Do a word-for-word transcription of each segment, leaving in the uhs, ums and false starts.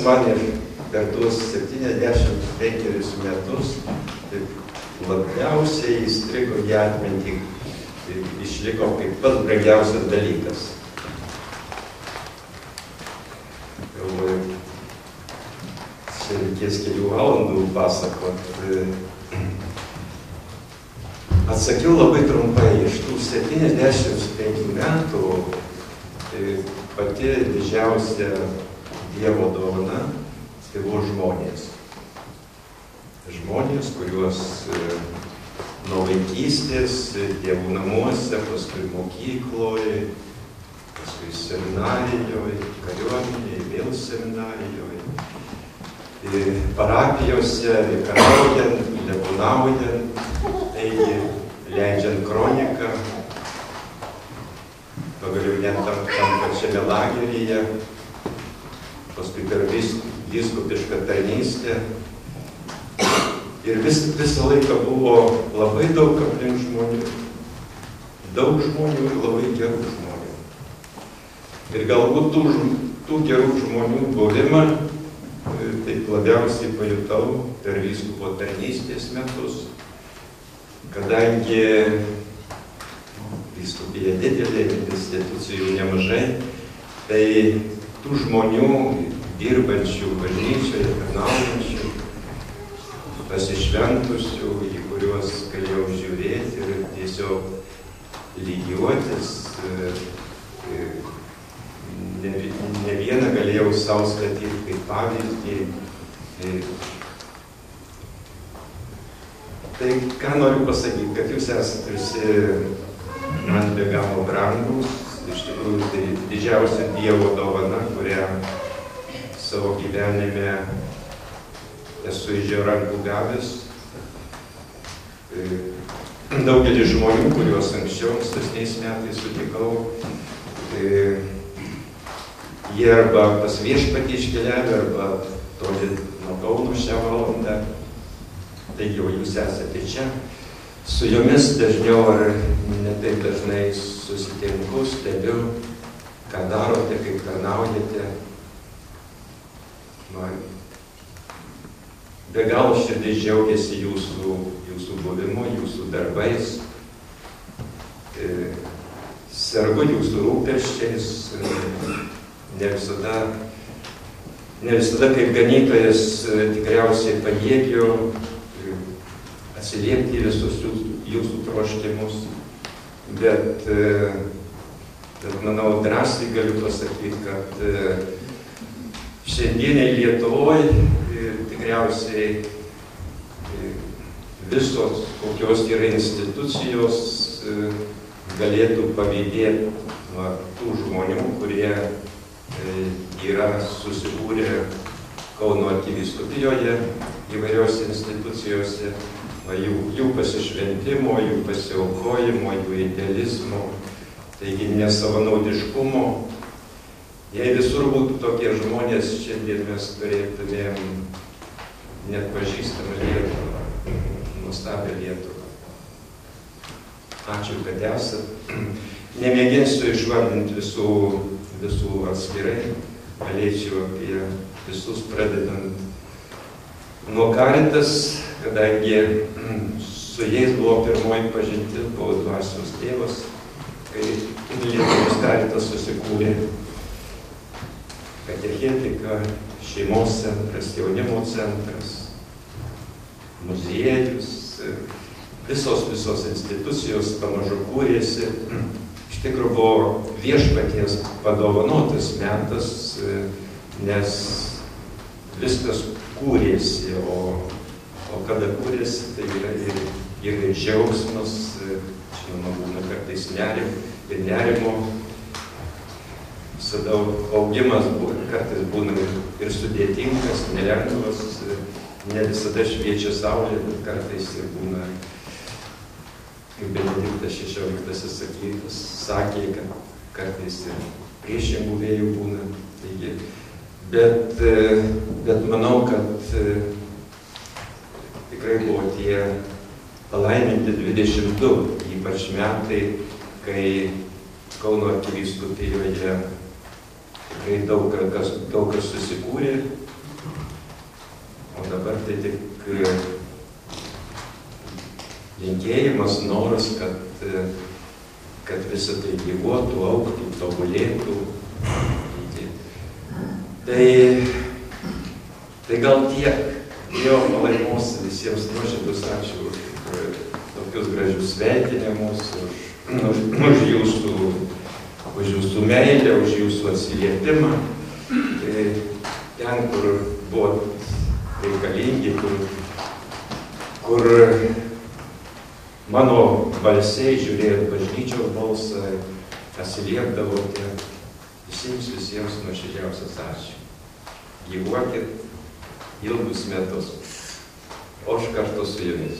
man ir per tuos septyniasdešimt penkerius metus labiausiai įstrigo į atmintį, išliko kaip pats brangiausias dalykas. Galvoju, čia reikės kelių valandų pasakot. Atsakiau labai trumpai, iš tų septyniasdešimt penkių metų tai pati didžiausia Dievo dovana tai buvo žmonės. Žmonės, kuriuos nuo vaikystės, tėvų namuose, paskui mokykloje, paskui seminarijoje, kariuomenėje, vėl seminarijoje, parapijose, vikaraujant, klebonaujant, taigi leidžiant kroniką, pagaliau net tam, tam pačiame lageryje, paskui per vis, vyskupišką tarnystę. Ir vis, visą laiką buvo labai daug aplink žmonių, daug žmonių ir labai gerų žmonių. Ir galbūt tų, tų gerų žmonių buvimą taip labiausiai pajutau per vyskupo tarnystės metus, kadangi vyskupija didelė, institucijų nemažai, tai tų žmonių dirbančių bažnyčioje, tarnaujančių, pasišventusių, į kuriuos galėjau žiūrėti ir tiesiog lygiuotis. Ne, ne vieną galėjau savo statyti kaip pavyzdį. Tai ką noriu pasakyti, kad jūs esate visi man be galo brangus, iš tikrųjų tai didžiausia Dievo dovana, kurią savo gyvenime esu iš jo rankų gavęs. Daugelis žmonių, kuriuos anksčiau, ankstesniais metais sutikau, jie arba pas viešpatį iškeliavę, arba toli nuo Kauno šią valandą. Taigi jau jūs esate čia. Su jumis dažniau ar ne taip dažnai susitinku, stebiu, ką darote, kaip tarnaujate. Man be galo širdis džiaugiasi jūsų, jūsų buvimu, jūsų darbais. Sergu jūsų rūpesčiais. Ne visada, ne visada kaip ganytojas tikriausiai pajėgiu atsiliepti visus jūsų troškimus, bet, bet manau drąsiai galiu pasakyti, kad šiandieniai Lietuvoje tikriausiai visos kokios yra institucijos galėtų pavydėti nuo tų žmonių, kurie yra susibūrę Kauno arkivyskupijoje įvairiose institucijose, jų, jų pasišventimo, jų pasiaukojimo, jų idealizmo, taigi nesavanaudiškumo. Jei visur būtų tokie žmonės, šiandien mes turėtumėm net pažįstamą Lietuvą, nuostabią Lietuvą. Ačiū, kad esat. Nemėginsiu išvardinti visų, visų atskirai, galėčiau apie visus pradedant nuo Caritas, kadangi su jais buvo pirmoji pažintis, buvo dvasios tėvas, kai Lietuvos Caritas susikūrė. Katechetika, šeimos centras, jaunimo centras, muziejus, visos, visos institucijos pamažu kūrėsi. Iš tikrųjų buvo viešpaties padovanotas metas, nes viskas kūrėsi, o, o kada kūrėsi, tai yra ir, ir džiaugsmas, žinoma, būna kartais nerim, ir nerimo. Visada augimas kartais būna ir sudėtingas, nelengvas, ne visada šviečia saulė, bet kartais ir būna, kaip Benediktas šešioliktasis sakytas, sakė, kad kartais ir priešingų vėjų būna. Taigi, bet, bet manau, kad tikrai buvo tie palaiminti dvidešimt du, ypač metai, kai Kauno arkivyskupijoje tikrai daug kas, daug kas susikūrė, tai tik linkėjimas, noras, kad, kad visą tai gyvuotų, augtų, tobulėtų. Tai, tai gal tiek. Dievo palaimos visiems nuoširdus ačiū už tokius gražius sveikinimus, už, už, už, jūsų, už jūsų meilę, už jūsų atsiliepimą. Tai ten, kur buvo reikalingi, kur, kur mano balsiai žiūrėjot bažnyčios balsą, atsiliepdavote, visiems visiems nuoširdžiausias ačiū. Gyvuokit ilgus metus, o aš kartu su jumis.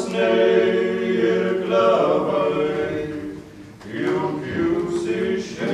Juk jūs iš